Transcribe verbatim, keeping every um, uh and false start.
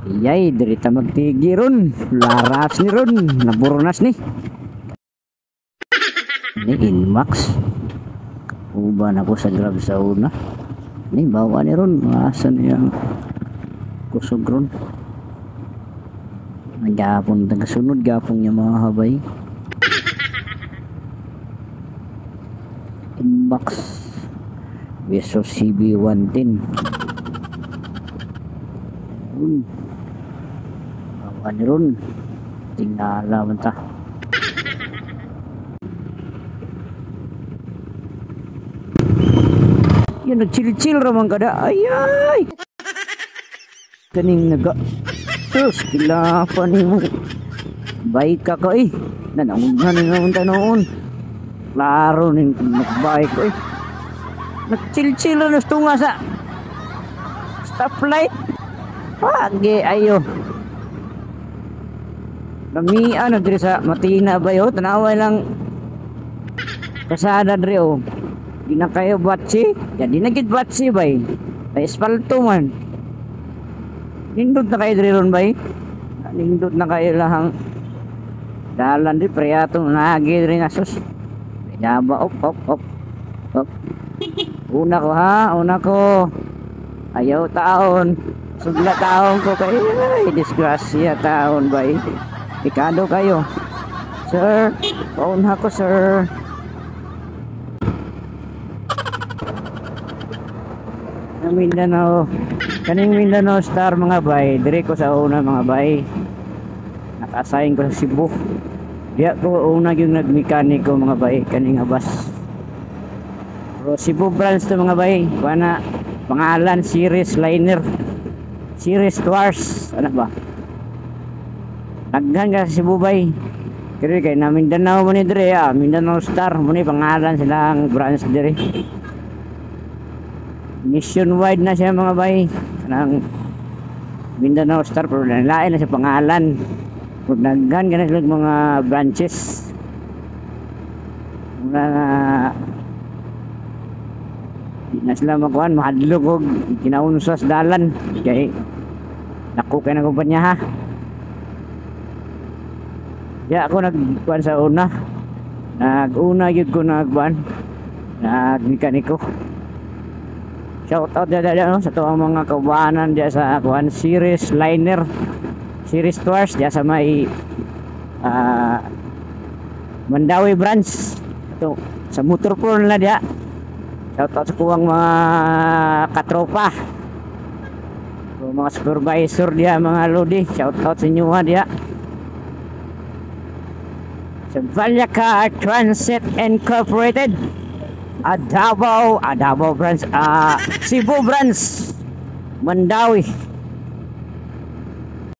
Iyay, dirita magtigi ron. Laras ni ron. Naburunas ni. Ini Inmax. Uban ako sa grab sa una. Ini bawa ni ron. Asan yung kusog ron. Gapon tagasunod. Gapon niya mga habay. Inmax. Beso C B one ten. Hmm. Bawa ni ron. Tingala man ta. Yan, nag-chill-chill ramang kada. Ay, ay! Kaning naga. Sus, kila pa ni mo. Baik ka ko eh. Nanangunan na naman ta noon. Klaro ning nagbaik ko eh. Nag-chill-chill na tunga sa stoplight. Pagi, ayo. Namiya na diri sa Matina ba yun? Tanaway lang kasada diri o. Di na kayo batsi. Jadi nagit batsi bay. Ay espalto man. Nindot na kayo diri ron bay. Nindot na kayo lahang dalan di priyato nagi diri nasus. Yaba op op op. Op. Una ko ha, una ko. Ayaw taon. Sugla taon ko kay ay disgrasya taon bay. Ikado kayo. Sir, pauna ko sir. Mindanao, kaning Mindanao Star mga bay, dire ko sa una mga bay. Naka-assign ko sa Cebu. Diya ko una yung nagmekaniko mga bay, kaning abas. Pero Cebu branch to mga bay, pana pangalan series liner, series tours, ano ba? Naghan ka sa Cebu bay. Kaya kay na Mindanao mo ni dire, ah, Mindanao Star mo ni pangalan silang branch dire. Nationwide na siya mga bay ng Mindanao Star, pero nalain na sa pangalan. Kung naggan ka na sila mga branches mula na di na sila makuhan mahadlog o kinaunsas dalan kaya naku kayo na kumpanya ha. Kaya ako nagkuhan sa una, nag-una yun ko nagkuhan nag-mekaniko. Shout out dyan dyan no? Sa ito ang mga kaubahanan dyan sa kuhan series liner, series tours dyan sa may uh, Mandawi branch ito, sa motor pro nila dyan. Shout out sa kuwang mga katropa, so, mga supervisor dyan, mga lodi. Shout out sa inyo ha dyan sa Valyacar Transit Incorporated, Adabo, Adabo branch, uh, Cebu branch, Mandawi.